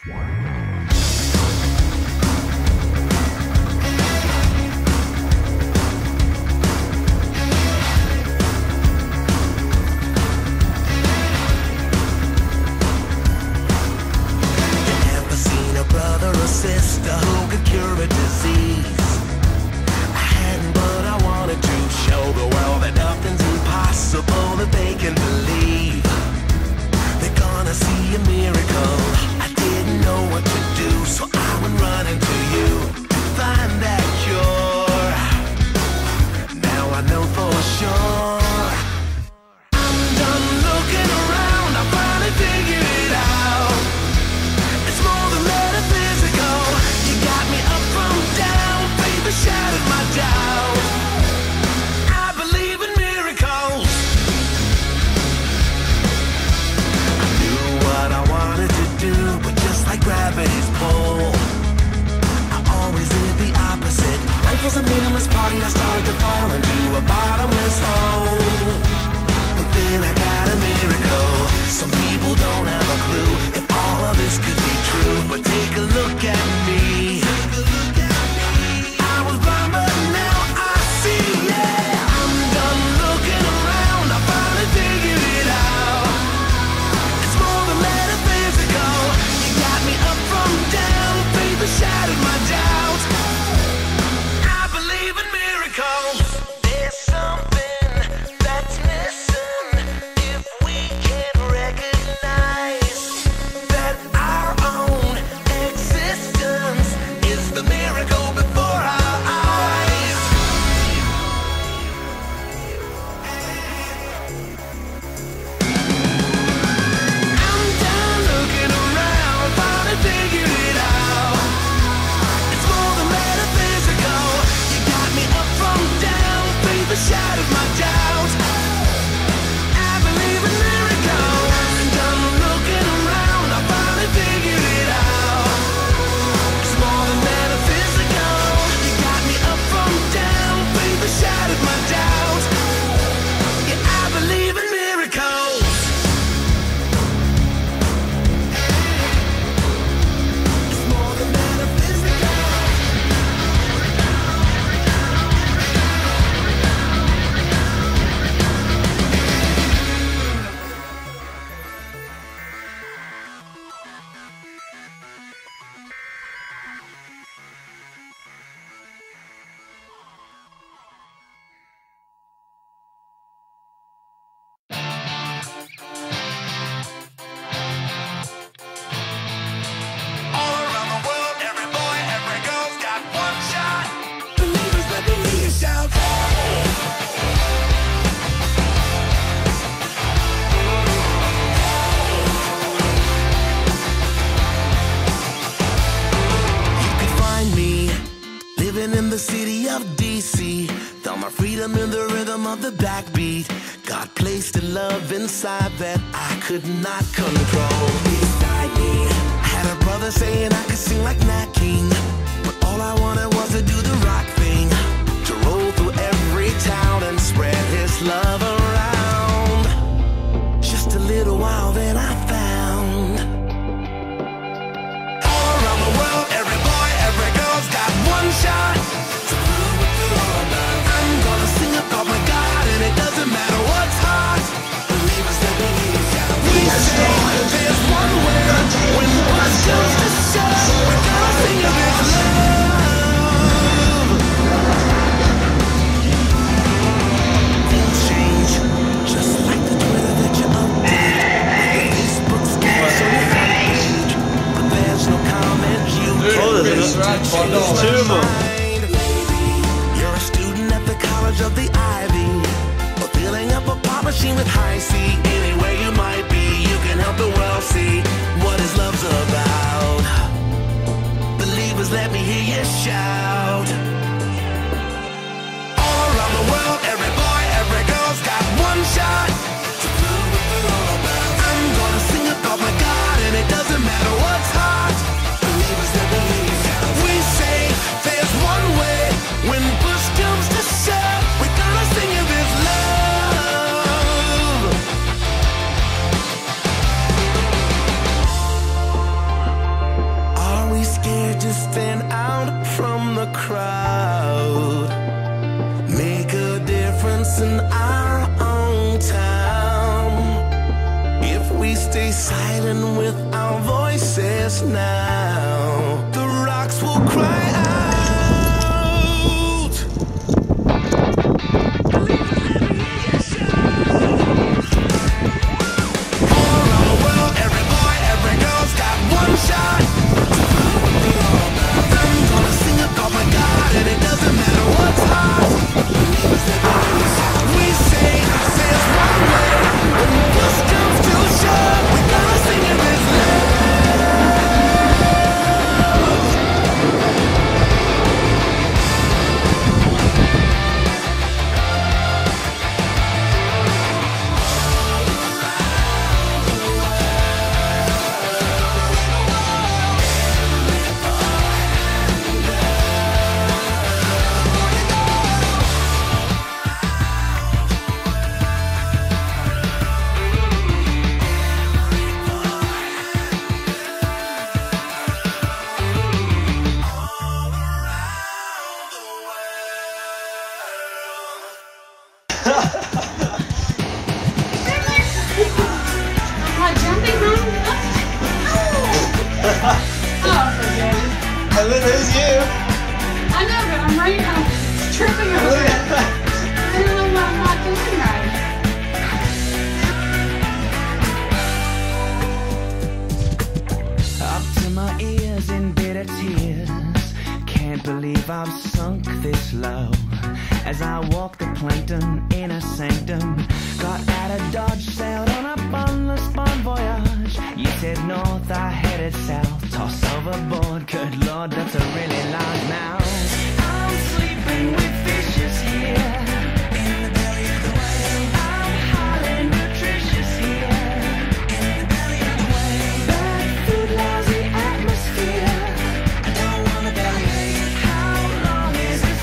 Sister who could cure a disease. I hadn't, but I wanted to show the world that nothing's impossible, that they can believe. They're gonna see a miracle. I didn't know what to do, so I went running to you to find that cure. Now I know for sure. I'm done looking around, I finally figured it out. It's more than metaphysical. You got me up from down, baby, shattered my doubt. I believe in miracles. I knew what I wanted to do, but just like gravity's pull, I always did the opposite. Life was a meaningless party, I started to fall into a bottomless hole. But then I got a miracle. Some people don't have a clue if all of this could be true, but take a look at me. I was blind, but now I see, yeah. I'm done looking around, I finally figured it out. It's more than metaphysical. You got me up from down, baby, shattered my doubt. I believe in miracles. There's something that's missing if we can't recognize that our own existence is the miracle before our eyes. I'm done looking around, finally figured it out. It's more than metaphysical. You got me up from down, baby, shattered my doubt. I believe in miracles. I'm done looking around, I finally figured it out. It's more than metaphysical. You got me up from down, baby, shattered my doubt. Yeah, I believe in miracles. It's more than metaphysical. All around the world, every boy, every girl's got one shot. Believers, let me hear you shout. You can find me living in the city of DC. Found my freedom in the rhythm of the backbeat. God placed a love inside that I could not control. Beside me, had a brother saying I could sing like Nat King, but all I wanted was to do the rock thing, to roll through every town and spread his love around. Just a little while, then I found all around the world, every boy, every girl's got one shot to prove what they're all about. I'm gonna sing about my God, and it doesn't matter what's hard. Believers, let me hear you shout. We say there's one way when push comes to shove. We're gonna sing of His love. Things change, just like the Twitter that you update. The Facebook scans on your front page, but there's no comment you can read to change my mind. You're a student at the College of the Ivy, or filling up a pop machine with high C. Anywhere you might be, you can help the world see what His love's about. Believers, let me hear you shout. All around the world, every boy, every girl's got one shot to prove what they're all about. I'm gonna sing about my God, and it doesn't matter what's hard. Believers, let me hear you shout. We say there's one way when push comes to shove. We're gonna sing of His love. us now. The rocks will cry out. All around the world, every boy, every girl's got one shot. I'm gonna sing about my God, and it doesn't matter what's hot. We say it's one way. When the push comes to shove, we gotta sing it with love. And then there's you. I know, but I'm right now tripping over it. I don't know what I'm not doing right. Up to my ears in bitter tears. Can't believe I've sunk this low. As I walk the plankton in a sanctum. Got out of Dodge, sailed on a bunless bon voyage. You said north, I headed south. Toss overboard, good lord, that's a really loud mouth. I'm sleeping with fishes here. In the belly of the whale. I'm highly nutritious here. In the belly of the whale. Bad food, lousy atmosphere. I don't wanna bellyache. How long is this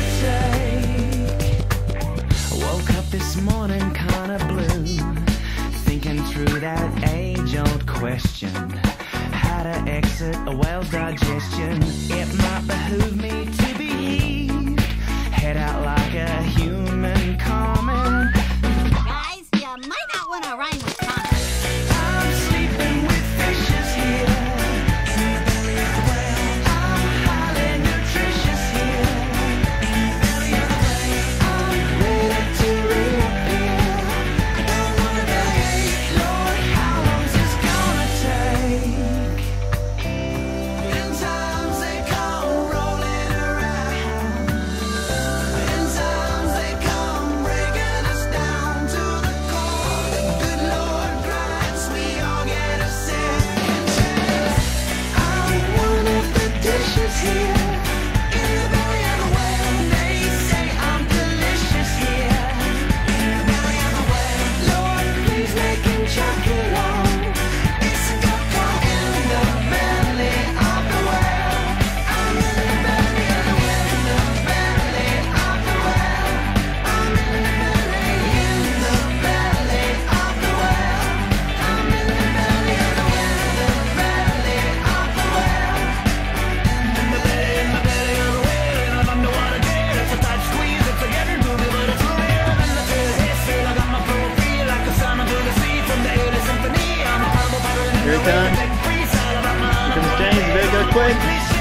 gonna take? I woke up this morning kinda blue, thinking through that age-old question. How to exit a whale's digestion. It might behoove me to be heaved, head out like a human common. Guys, you might not want to rhyme with Thomas. I'm sleeping with fishes here. In the belly of the whale. I'm highly nutritious here. In the belly of the whale. I'm ready to reappear. I don't wanna bellyache. Lord, how long's this gonna take? In times they come rolling around. In times they come breaking us down to the core. The good Lord grants we all get a second chance. I'm one of the dishes here. In the belly of the whale. They say I'm delicious here. In the belly of the whale. Lord, please make him chuck it on. It's a cocoa in the belly of the whale. I'm in the belly of the whale. In the belly of the whale. I'm in the belly of the whale. I'm in the belly of the whale. In the belly of the whale. In the belly of the whale. In an underwater jail. It's a tight squeeze. It's a getting to me, but it's real. And the tail hits me. I got my profile like a salmon through the sea from the Haley Symphony. I'm a purple pirate in Here the it comes. wind. Freeze all about my Here comes James. You better go quick.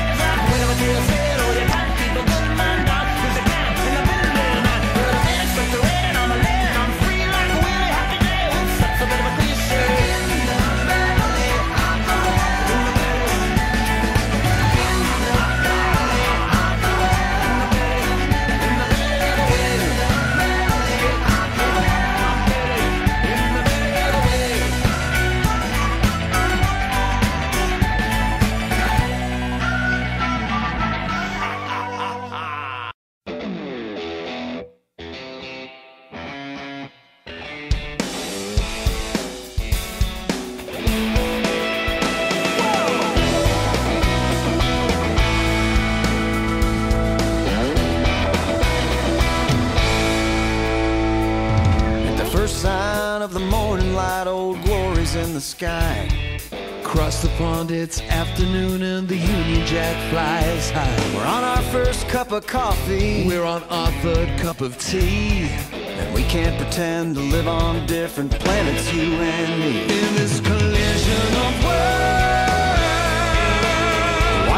First sign of the morning light, Old Glory's in the sky. Across the pond it's afternoon and the Union Jack flies high. We're on our first cup of coffee. We're on our third cup of tea. And we can't pretend to live on different planets, you and me. In this collision of worlds,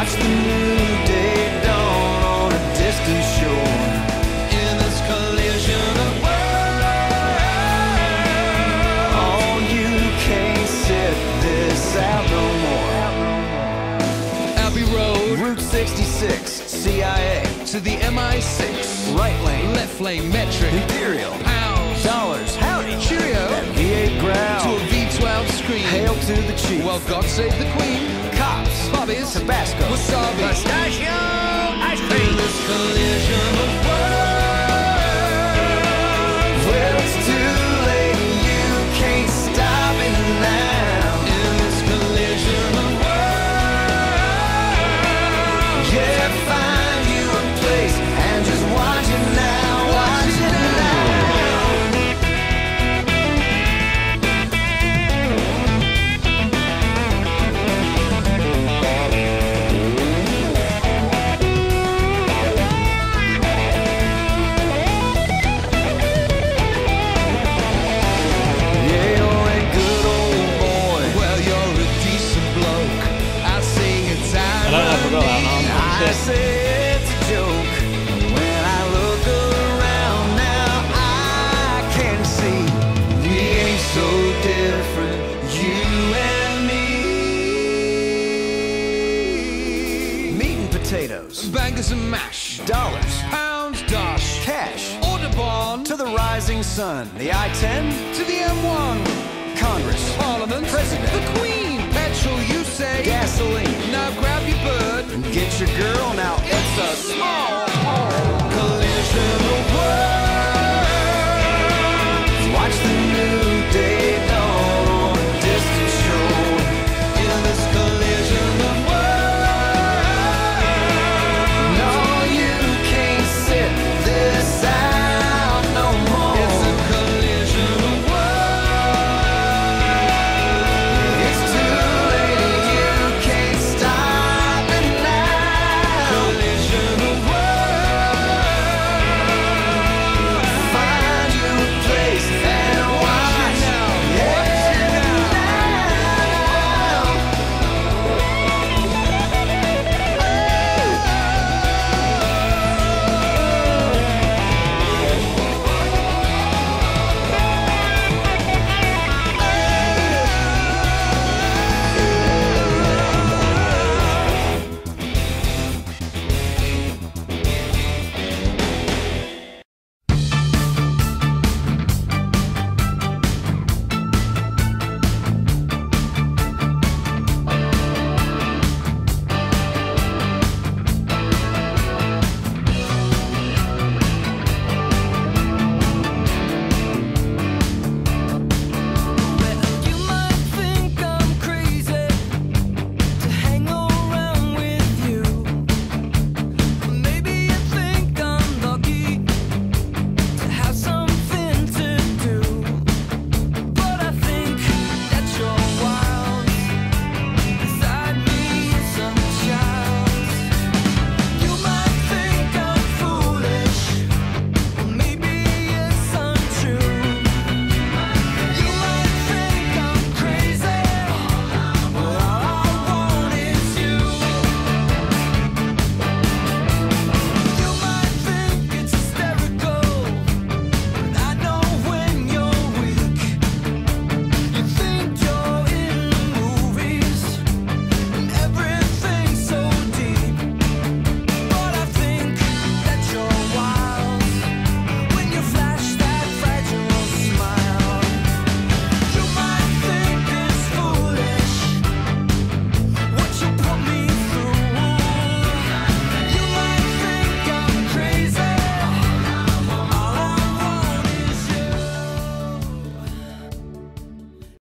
watch the new day dawn on a distant shore. In this collision of worlds, oh, you can't sit this out no more. Abbey Road, Route 66, CIA. to the MI6, Right lane, left lane metric, Imperial. pounds, Dollars, howdy, cheerio, V8 growl. to a V12 screen. Hail to the chief. Well, God save the Queen. Cops, Bobbies, Tabasco, wasabi, pistachio, ice cream. This collision of worlds. Well, it's too late, you can't stop it now. In this collision of worlds, yeah, find you a place and just watch it now, watch it now. Yeah, you're a good old boy. well, you're a decent bloke. I say it's I don't know if I got that one. I say it's a joke. When I look around now, I can see we ain't so different, you and me. Meat and potatoes, Bangers and mash, dollars, pounds, dash, cash, Audubon, to the rising sun, the I-10, to the M1, Congress, Parliament, President, the Queen, petrol, you say, gasoline, now grab your bird, and get your girl now. It's a small